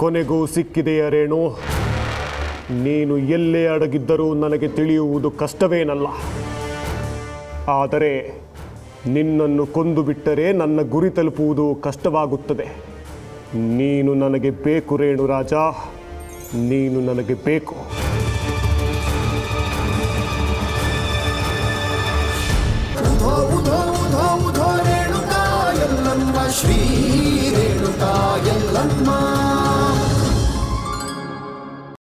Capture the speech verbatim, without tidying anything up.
ಕೊನೆಗೂ ಸಿಕ್ಕಿದೆಯ ರೇಣು. ನೀನು ಎಲ್ಲೇ ಅಡಗಿದ್ದರೂ ನನಗೆ ತಿಳಿಯುವುದು ಕಷ್ಟವೇನಲ್ಲ. ಆದರೆ ನಿನ್ನನ್ನು ಕೊಂದು ಬಿಟ್ಟರೆ ನನ್ನ ಗುರಿ ತಲುಪುವುದು ಕಷ್ಟವಾಗುತ್ತದೆ. ನೀನು ನನಗೆ ಬೇಕು ರೇಣು ರಾಜ, ನೀನು ನನಗೆ ಬೇಕು. ಉಧೋ ಉಧೋ ಉಧೋ ಉಧೋ ರೇಣುಕಾ ಎಲ್ಲಮ್ಮ ಶ್ರೀ